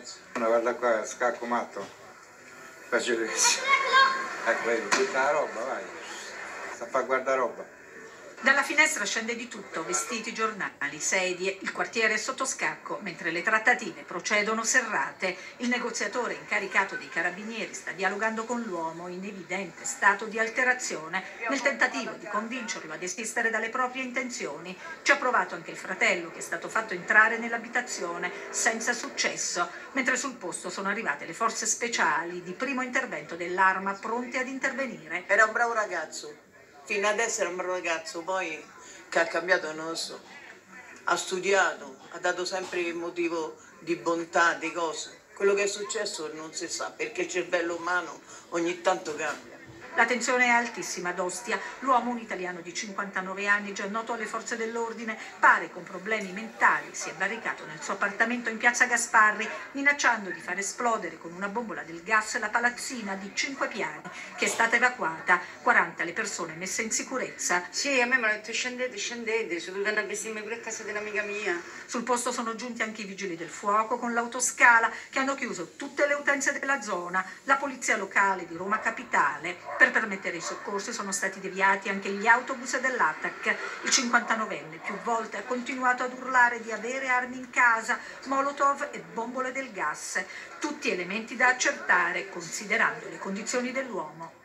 mezzo. Guarda qua, scacco matto. Faccio questo. Ecco, vedi, tutta la roba, vai. Sta a far guardare roba. Dalla finestra scende di tutto, vestiti, giornali, sedie, il quartiere è sotto scacco, mentre le trattative procedono serrate. Il negoziatore incaricato dei carabinieri sta dialogando con l'uomo in evidente stato di alterazione, nel tentativo di convincerlo a desistere dalle proprie intenzioni. Ci ha provato anche il fratello, che è stato fatto entrare nell'abitazione, senza successo, mentre sul posto sono arrivate le forze speciali di primo intervento dell'Arma, pronte ad intervenire. Era un bravo ragazzo. Fino adesso era un bravo ragazzo, poi che ha cambiato non lo so. Ha studiato, ha dato sempre il motivo di bontà, di cose. Quello che è successo non si sa, perché il cervello umano ogni tanto cambia. La tensione è altissima ad Ostia. L'uomo, un italiano di 59 anni, già noto alle forze dell'ordine, pare con problemi mentali, si è barricato nel suo appartamento in piazza Gasparri, minacciando di far esplodere con una bombola del gas la palazzina di 5 piani, che è stata evacuata, 40 le persone messe in sicurezza. Sì, a me mi hanno detto scendete, scendete, sono dovuta andare a vestirmi pure a casa dell'amica mia. Sul posto sono giunti anche i vigili del fuoco con l'autoscala, che hanno chiuso tutte le utenze della zona. La polizia locale di Roma Capitale. Per permettere i soccorsi sono stati deviati anche gli autobus dell'ATAC. Il 59enne più volte ha continuato ad urlare di avere armi in casa, molotov e bombole del gas. Tutti elementi da accertare, considerando le condizioni dell'uomo.